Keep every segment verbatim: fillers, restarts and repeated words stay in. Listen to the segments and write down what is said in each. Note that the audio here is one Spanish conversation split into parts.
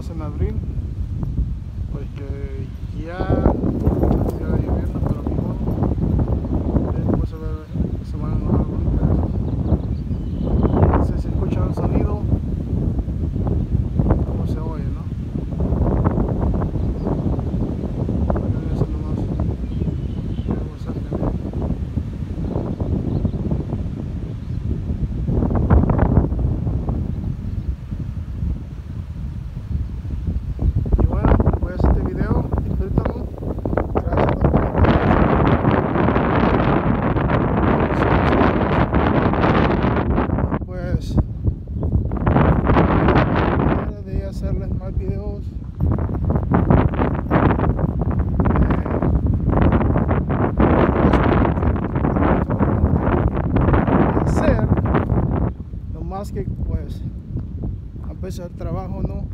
estamos en abril, porque ya está lloviendo, pero ni modo. Miren cómo se, ve, se van los arbolitos. No sé si escuchan el sonido, cómo se oye, ¿no? Miren eso nomás. Miren cómo sale. Hacerles más videos, eh, hacer lo más que pues a veces el trabajo no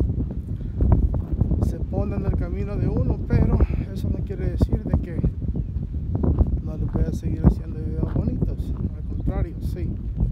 se pone en el camino de uno, pero eso no quiere decir de que no le voy a seguir haciendo videos bonitos, al contrario, sí.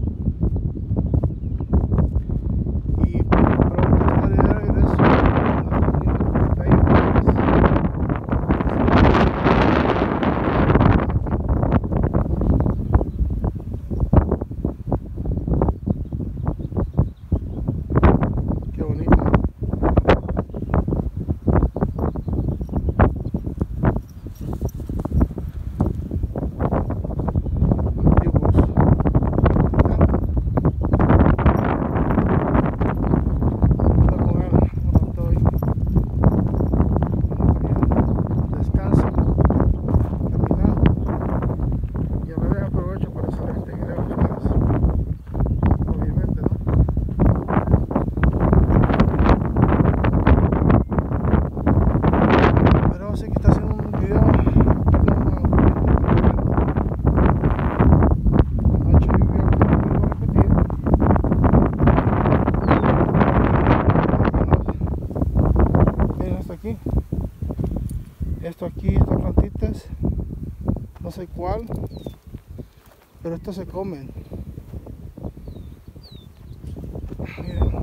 Esto aquí, estas plantitas, no sé cuál, pero estos se comen. Miren.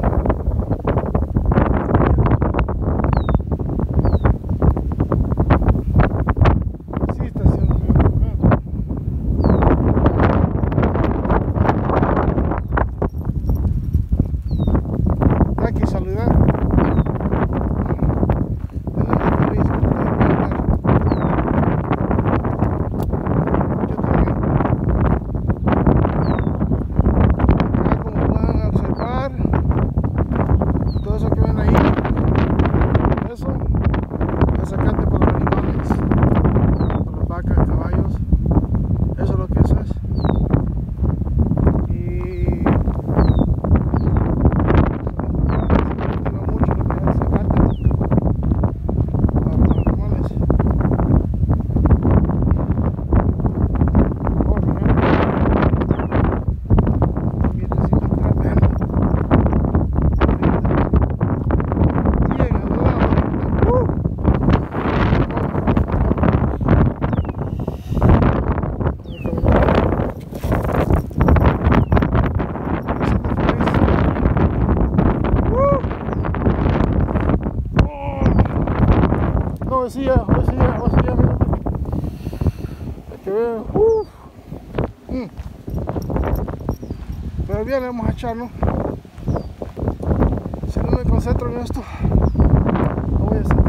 Sí, está haciendo frío. Aquí saludar. Decía, decía, decía, mira. Es que veo, uff. Mm. Pero bien, le vamos a echar, ¿no? Si no me concentro en esto, no voy a hacer.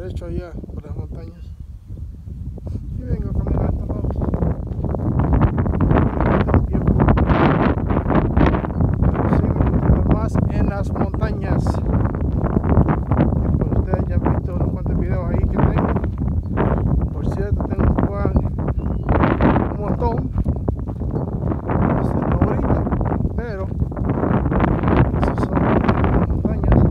derecho allá por las montañas y vengo a caminar estos lados. No tengo tiempo, pero sí me gusta andar más en las montañas. Y pues ustedes ya han visto unos cuantos videos ahí que tengo. Por cierto, tengo un, plan, un montón, este, no ahorita, pero esos son las montañas.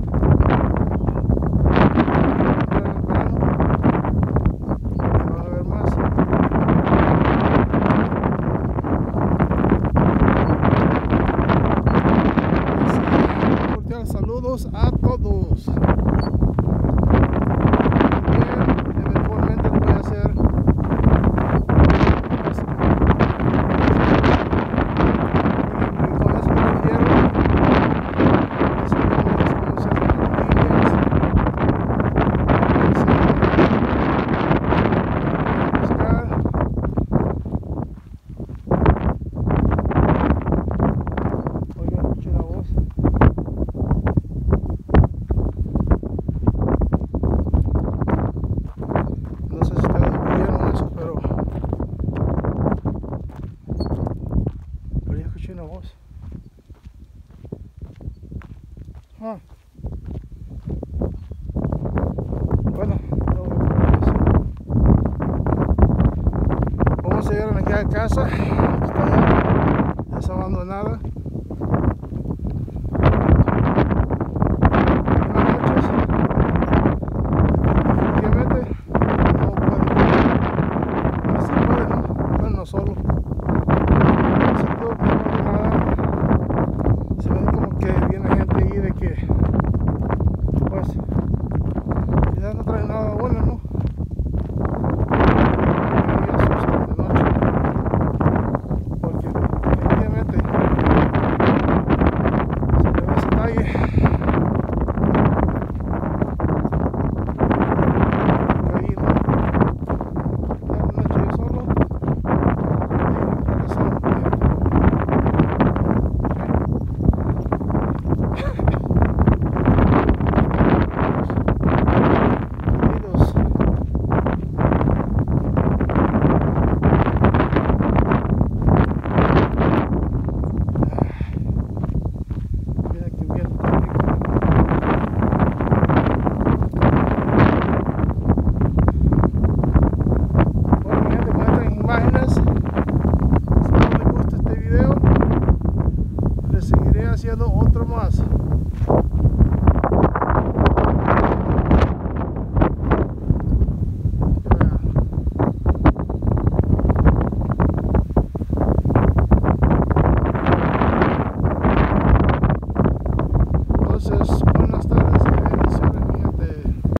Saludos a todos. Bien, eventualmente lo voy a hacer. Y con eso me refiero. Sabemos cómo se hacen las líneas. Buscar. Oigan, escuché la voz. No sé si ustedes oyeron eso, pero pero yo escuché una voz. Ah. Bueno, vamos a llegar a la casa, que está allá, ya está abandonada.